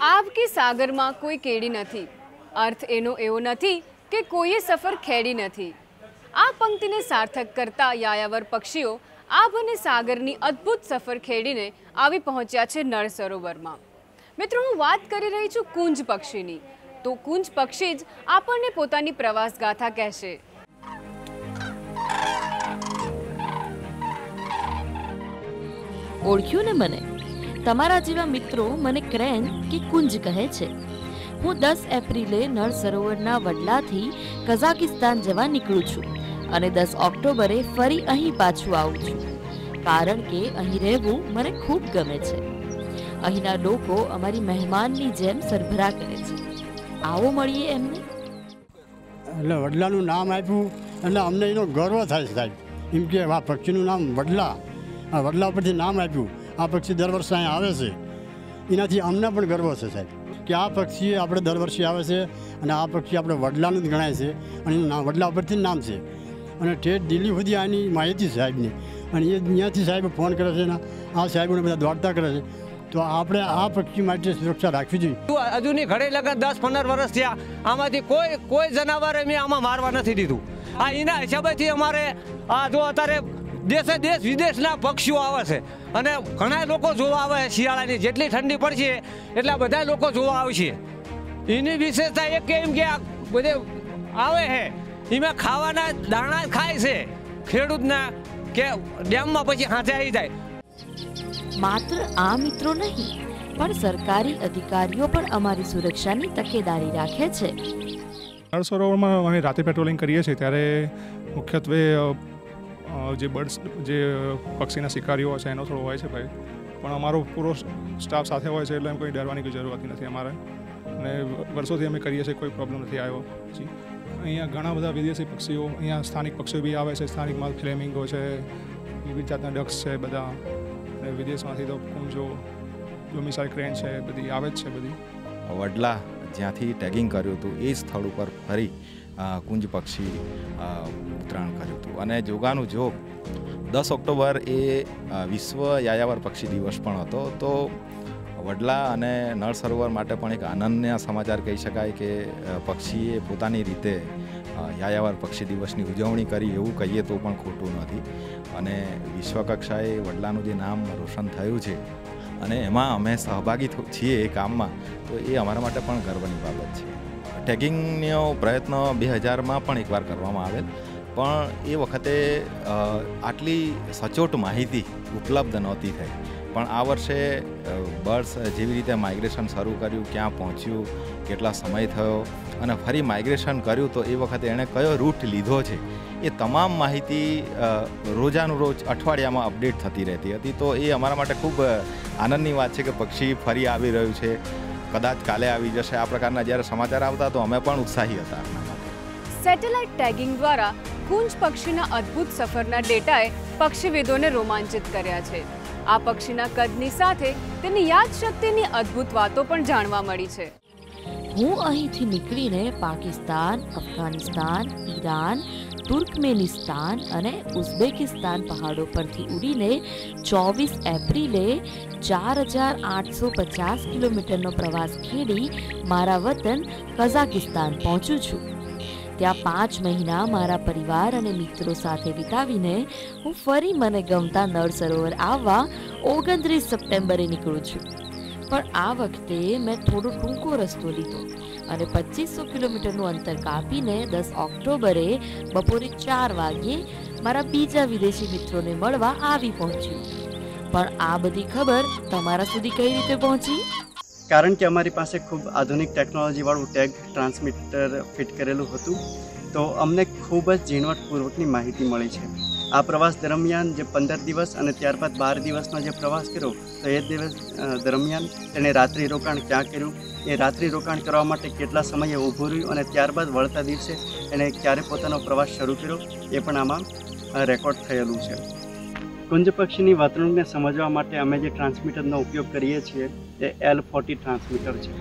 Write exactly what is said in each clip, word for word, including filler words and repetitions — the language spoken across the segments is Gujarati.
આવ કે સાગરમાં કોઈ કેડી નથી, અર્થ એનો એવો નથી કે કોઈએ સફર ખેડી નથી। આ પંક્તિને સાર્થક કરતા યાયાવર પક્ષીઓ આભ અને સાગરની અદ્ભુત સફર ખેડીને આવી પહોંચ્યા છે નળ સરોવરમાં। મિત્રો, હું વાત કરી રહી છું કુંજ પક્ષીની, તો કુંજ પક્ષી જ આપણને પોતાની પ્રવાસ ગાથા કહેશે। ઓળખ્યું ને મને? તમારા જેવા મિત્રો મને ક્રેન કે કુંજ કહે છે। હું દસ એપ્રિલે નળ સરોવરના વડલાથી કઝાકિસ્તાન જવા નીકળું છું અને દસ ઓક્ટોબરે ફરી અહીં પાછું આવું છું, કારણ કે અહીં રહેવું મને ખૂબ ગમે છે। અહીંના લોકો અમારી મહેમાનની જેમ સરભરા કરે છે। આવો મળીએ એમને। એટલે વડલાનું નામ આપ્યું એટલે અમને એનો ગર્વ થાય છે સાહેબ, એમ કે આ પક્ષીનું નામ વડલા, આ વડલા પરથી નામ આપ્યું। આ પક્ષી દર વર્ષે અહીંયા આવે છે, એનાથી અમને પણ ગર્વ છે સાહેબ કે આ પક્ષી આપણે દર વર્ષે આવે છે અને આ પક્ષી આપણે વડલાનું જ ગણાય છે અને એનું નામ વડલા પરથી જ નામ છે। અને ઠેઠ દિલ્હી સુધી આની માહિતી સાહેબની, અને એ ત્યાંથી સાહેબ ફોન કરે છે ને આ સાહેબોને બધા દોડતા કરે છે, તો આપણે આ પક્ષી માટે સુરક્ષા રાખવી જોઈએ। હજુની ઘડે લગન દસ પંદર વર્ષ થયા, આમાંથી કોઈ કોઈ જનાવરે મેં આમાં મારવા નથી દીધું। આ એના હિસાબેથી અમારે આ જો અત્યારે દેશે દેશ વિદેશના પક્ષીઓ આવે છે અને ઘણા લોકો જોવા આવે છે। શિયાળાની જેટલી ઠંડી પડશે એટલા બધા લોકો જોવા આવશે। એની વિશેષતા એક કે એમ કે આ બધે આવે છે એમાં ખાવાના દાણા ખાય છે ખેડૂતના, કે ડેમમાં પછી હાથે આવી જાય। માત્ર આ મિત્રો નહીં, પણ સરકારી અધિકારીઓ પણ અમારી સુરક્ષાની તકેદારી રાખે છે। નળ સરોવરમાં અમે રાતે પેટ્રોલિંગ કરીએ છીએ ત્યારે મુખ્યત્વે જે બર્ડ્સ જે પક્ષીના શિકારીઓ છે એનો થોડો હોય છે ભાઈ, પણ અમારો પૂરો સ્ટાફ સાથે હોય છે એટલે એમ કોઈ ડરવાની કોઈ જરૂરત નથી અમારે, અને વર્ષોથી અમે કરીએ છીએ, કોઈ પ્રોબ્લેમ નથી આવ્યો। પછી અહીંયા ઘણા બધા વિદેશી પક્ષીઓ, અહીંયા સ્થાનિક પક્ષીઓ બી આવે છે। સ્થાનિકમાં ફ્લેમિંગો છે, વિવિધ જાતના ડક્સ છે બધા, અને વિદેશમાંથી તો કુંજો, ડોમિસાઇલ ક્રેન છે, બધી આવે જ છે બધી। વડલા જ્યાંથી ટેગિંગ કર્યું હતું એ સ્થળ ઉપર ફરી કુંજ પક્ષી ઉતરાણ કર્યું હતું। અને જોગાનું જોગ દસ ઓક્ટોબર એ વિશ્વ યાયાવર પક્ષી દિવસ પણ હતો, તો વડલા અને નળ સરોવર માટે પણ એક આનંદના સમાચાર કહી શકાય કે પક્ષીએ પોતાની રીતે યાયાવર પક્ષી દિવસની ઉજવણી કરી એવું કહીએ તો પણ ખોટું નથી। અને વિશ્વકક્ષાએ વડલાનું જે નામ રોશન થયું છે અને એમાં અમે સહભાગી છીએ એ કામમાં, તો એ અમારા માટે પણ ગર્વની બાબત છે। ટેગિંગનો પ્રયત્ન બે હજારમાં પણ એકવાર કરવામાં આવેલ, પણ એ વખતે આટલી સચોટ માહિતી ઉપલબ્ધ નહોતી થઈ, પણ આ વર્ષે બર્ડ્સ જેવી રીતે માઇગ્રેશન શરૂ કર્યું, ક્યાં પહોંચ્યું, કેટલા સમય થયો અને ફરી માઇગ્રેશન કર્યું, તો એ વખતે એણે કયો રૂટ લીધો છે એ તમામ માહિતી રોજાનું રોજ અઠવાડિયામાં અપડેટ થતી રહેતી હતી। તો એ અમારા માટે ખૂબ આનંદની વાત છે કે પક્ષી ફરી આવી રહ્યું છે, કદાચ કાલે આવી જશે। આ પ્રકારના જ્યારે સમાચાર આવતા તો અમે પણ ઉત્સાહી હતા આના માટે। સેટેલાઇટ ટેગિંગ દ્વારા કુંજ પક્ષીના અદ્ભુત સફરના ડેટાએ પક્ષીવિદોને રોમાંચિત કર્યા છે। આ પક્ષીના કદની સાથે તેની યાદશક્તિની અદ્ભુત વાતો પણ જાણવા મળી છે। હું અહીંથી નીકળીને પાકિસ્તાન, અફઘાનિસ્તાન, ઈરાન, તુર્કમેનિસ્તાન અને ઉઝબેકિસ્તાન પહાડો પરથી ઉડીને ચોવીસ એપ્રિલે ચાર હજાર આઠસો પચાસ કિલોમીટરનો પ્રવાસ ખેડી મારા વતન કઝાકિસ્તાન પહોંચું છું। ત્યાં પાંચ મહિના મારા પરિવાર અને મિત્રો સાથે વિતાવીને હું ફરી મને ગમતા નળ સરોવર આવવા ઓગણત્રીસ સપ્ટેમ્બરે નીકળું છું। પણ આ વખતે મેં થોડો ટૂંકો રસ્તો લીધો અને પચીસો કિલોમીટરનું અંતર કાપીને દસ ઓક્ટોબરે બપોરે ચાર વાગ્યે મારા બીજા વિદેશી મિત્રોને મળવા આવી પહોંચ્યું। પણ આ બધી ખબર તમારા સુધી કઈ રીતે પહોંચી? કારણ કે અમારી પાસે ખૂબ આધુનિક ટેકનોલોજીવાળું ટેગ ટ્રાન્સમીટર ફિટ કરેલું હતું, તો અમને ખૂબ જ ઝીણવટપૂર્વકની માહિતી મળી છે। આ પ્રવાસ દરમિયાન જે પંદર દિવસ અને ત્યારબાદ બાર દિવસનો જે પ્રવાસ કર્યો, તો એ દિવસ દરમિયાન તેણે રાત્રિ રોકાણ ક્યાં કર્યું, એ રાત્રિ રોકાણ કરવા માટે કેટલા સમયે ઊભું રહ્યું અને ત્યારબાદ વળતા દિવસે એણે ક્યારે પોતાનો પ્રવાસ શરૂ કર્યો એ પણ આમાં રેકોર્ડ થયેલું છે। કુંજ પક્ષીની વર્તણૂકને સમજવા માટે અમે જે ટ્રાન્સમીટરનો ઉપયોગ કરીએ છીએ એ એલ ફોર્ટી ટ્રાન્સમીટર છે।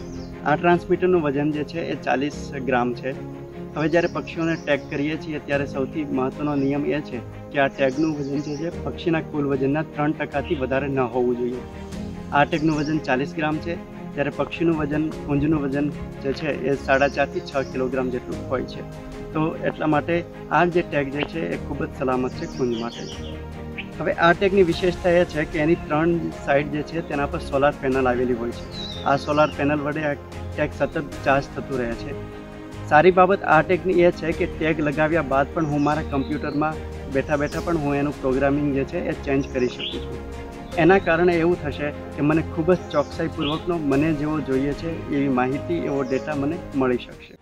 આ ટ્રાન્સમીટરનું વજન જે છે એ ચાલીસ ગ્રામ છે। હવે જ્યારે પક્ષીઓને ટેગ કરીએ છીએ ત્યારે સૌથી મહત્ત્વનો નિયમ એ છે કે આ ટેગનું વજન જે છે પક્ષીના કુલ વજનના ત્રણ ટકાથી વધારે ન હોવું જોઈએ। આ ટેગનું વજન ચાલીસ ગ્રામ છે ત્યારે પક્ષીનું વજન કુંજનું વજન જે છે એ સાડા ચારથી છ કિલોગ્રામ જેટલું હોય છે. તો એટલા માટે આ જે ટેગ જે છે એ ખૂબ જ સલામત છે કુંજ માટે. હવે આ ટેગની વિશેષતા એ છે કે એની ત્રણ સાઈડ જે છે તેના પર સોલાર પેનલ આવેલી હોય છે. આ સોલાર પેનલ વડે આ ટેગ સતત ચાર્જ થતું રહે છે. સારી બાબત આ ટેગની એ છે કે ટેગ લગાવ્યા બાદ પણ હું મારા કમ્પ્યુટરમાં બેઠા બેઠા પણ હું એનું પ્રોગ્રામિંગ જે છે એ ચેન્જ કરી શકું છું. એના કારણે એવું થશે કે મને ખૂબ જ ચોકસાઈપૂર્વકનો મને જેવો જોઈએ છે એવી માહિતી એવો ડેટા મને મળી શકશે.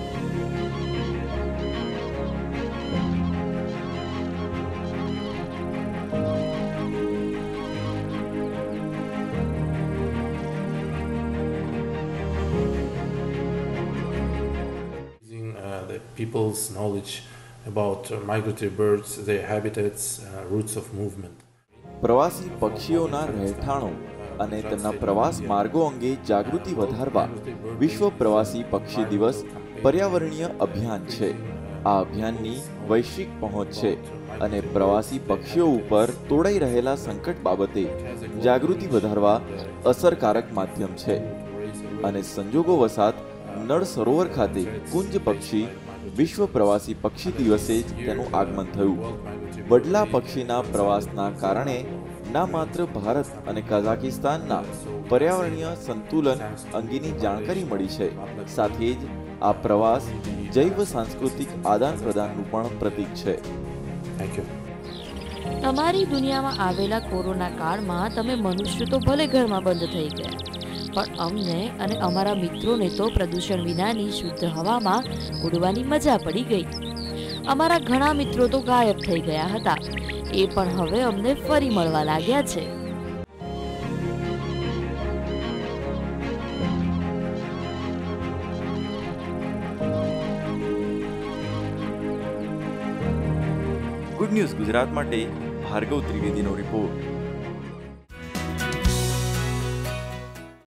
People's knowledge about uh, migratory birds, their habitats, uh, routes of movement. પ્રવાસી પક્ષીઓના રહેઠાણો અને તેમના પ્રવાસ માર્ગો અંગે જાગૃતિ વધારવા વિશ્વ પ્રવાસી પક્ષી દિવસ પર્યાવરણીય અભિયાન છે. આ અભિયાનની વૈશ્વિક પહોંચ છે અને પ્રવાસી પક્ષીઓ ઉપર તોડાઈ રહેલા સંકટ બાબતે જાગૃતિ વધારવા અસરકારક માધ્યમ છે. અને સંજોગો વસાત નળ સરોવર ખાતે કુંજ પક્ષી વિશ્વ પ્રવાસી પક્ષી દિવસે જ તેનું આગમન થયું. બડલા પક્ષીના પ્રવાસના કારણે ના માત્ર ભારત અને કઝાકિસ્તાનના પર્યાવરણીય સંતુલન અંગેની જાણકારી મળી છે, સાથે જ આ પ્રવાસ જૈવ સાંસ્કૃતિક આદાન પ્રદાનનું પણ પ્રતીક છે. તમારી દુનિયામાં આવેલા કોરોના કાળમાં તમે મનુષ્ય તો ભલે ઘરમાં બંધ થઈ ગયા, પણ અમને અને અમારા મિત્રોને તો પ્રદૂષણ વિનાની શુદ્ધ હવામાં ઉડવાની મજા પડી ગઈ. અમારા ઘણા મિત્રો તો ગાયબ થઈ ગયા હતા, એ પણ હવે અમને ફરી મળવા લાગ્યા છે. ગુડ ન્યૂઝ ગુજરાત માટે ભાર્ગવ ત્રિવેદીનો રિપોર્ટ.